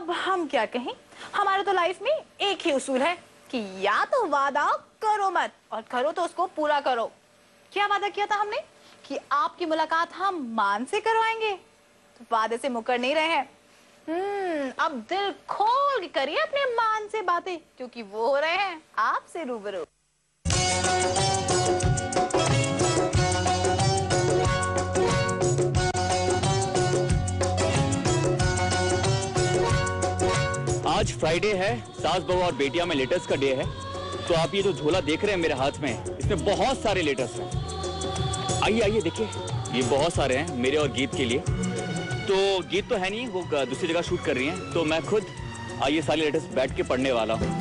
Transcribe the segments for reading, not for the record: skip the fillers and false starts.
अब हम क्या कहें, हमारे तो लाइफ में एक ही उसूल है कि या तो वादा करो मत, और करो तो उसको पूरा करो। क्या वादा किया था हमने कि आपकी मुलाकात हम मान से करवाएंगे, तो वादे से मुकर नहीं रहे हैं। अब दिल खोल के करिए अपने मान से बातें, क्योंकि वो हो रहे हैं आपसे रूबरू। आज फ्राइडे है, सास बहू और बेटियां में लेटर्स का डे है। तो आप ये जो झोला देख रहे हैं मेरे हाथ में, इसमें बहुत सारे लेटर्स हैं। आइए आइए देखिए, ये बहुत सारे हैं मेरे और गीत के लिए। तो गीत तो है नहीं, वो दूसरी जगह शूट कर रही हैं, तो मैं खुद आइए सारे लेटर्स बैठ के पढ़ने वाला हूँ।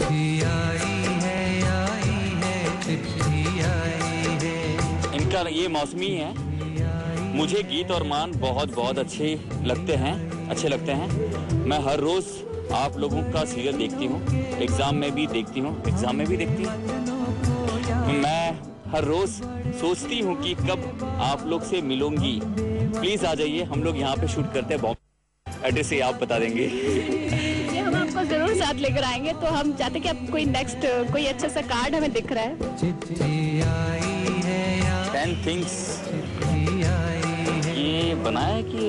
इनका ये मौसमी है। मुझे गीत और मान बहुत बहुत अच्छे लगते हैं। मैं हर रोज आप लोगों का सीरियल देखती हूँ, एग्जाम में भी देखती हूँ। मैं हर रोज सोचती हूँ कि कब आप लोग से मिलूंगी। प्लीज आ जाइए, हम लोग यहाँ पे शूट करते हैं। एड्रेस ही आप बता देंगे। हम आपको जरूर साथ लेकर आएंगे। तो हम चाहते कि अब कोई नेक्स्ट कोई अच्छा सा कार्ड हमें दिख रहा है। 10 थिंग्स ये बनाया कि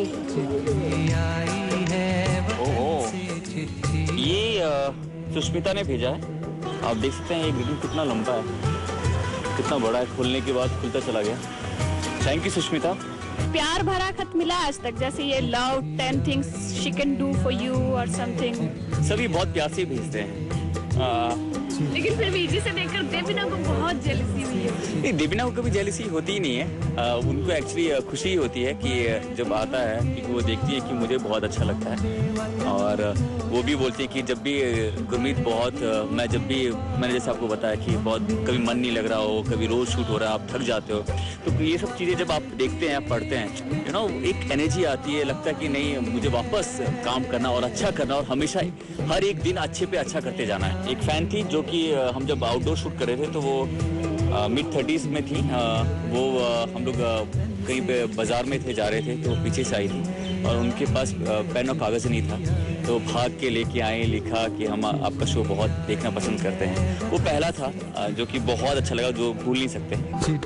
ये सुष्मिता ने भेजा है। आप देख सकते हैं ये ग्रीटिंग कितना लंबा है, कितना बड़ा है। खोलने के बाद खुलता चला गया। Thank you Sushmita. प्यार भरा खत मिला आज तक, जैसे ये love 10 things she can do for you और समथिंग। सभी बहुत प्यार से भेजते हैं। लेकिन फिर भी जिसे देखकर देवीना को बहुत जेलसी हुई है। नहीं, देवीना को कभी जेलसी होती ही नहीं है। उनको एक्चुअली खुशी होती है कि जब आता है, क्योंकि वो देखती है कि मुझे बहुत अच्छा लगता है। और वो भी बोलती है कि जब भी गुरमीत मैंने जैसे आपको बताया कि बहुत कभी मन नहीं लग रहा हो, कभी रोज शूट हो रहा है, आप थक जाते हो, तो ये सब चीज़ें जब आप देखते हैं, पढ़ते हैं, एक एनर्जी आती है। लगता है कि नहीं, मुझे वापस काम करना और अच्छा करना, और हमेशा हर एक दिन अच्छे पे अच्छा करते जाना है। एक फैन थी जो कि हम जब आउटडोर शूट कर रहे थे, तो वो मिड-30s में थी। वो हम लोग कहीं पे बाजार में जा रहे थे, तो वो पीछे से आई थी और उनके पास पेन और कागज़ नहीं था, तो भाग के लेके आए, लिखा कि हम आपका शो बहुत देखना पसंद करते हैं। वो पहला था जो कि बहुत अच्छा लगा, जो भूल नहीं सकते।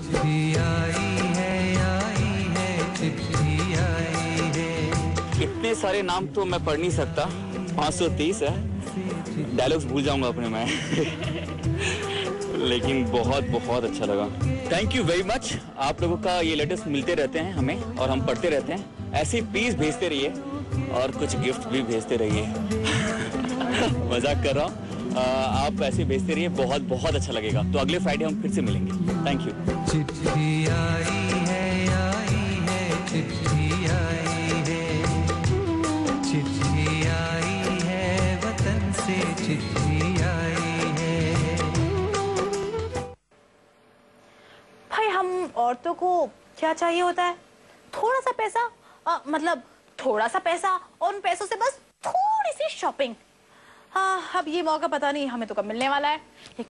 इतने सारे नाम तो मैं पढ़ नहीं सकता, 530 है। डायलॉग्स भूल जाऊंगा अपने मैं। लेकिन बहुत बहुत अच्छा लगा। Thank you very much. आप लोगों का ये लेटर्स मिलते रहते हैं हमें, और हम पढ़ते रहते हैं। ऐसे प्लीज भेजते रहिए, और कुछ गिफ्ट भी भेजते रहिए। मजाक कर रहा हूँ। आप ऐसे भेजते रहिए, बहुत बहुत अच्छा लगेगा। तो अगले फ्राइडे हम फिर से मिलेंगे। Thank you. भाई हम औरतों को क्या चाहिए होता है? थोड़ा सा पैसा, मतलब थोड़ा सा पैसा, और उन पैसों से बस थोड़ी सी शॉपिंग। अब ये मौका पता नहीं हमें तो कब मिलने वाला है।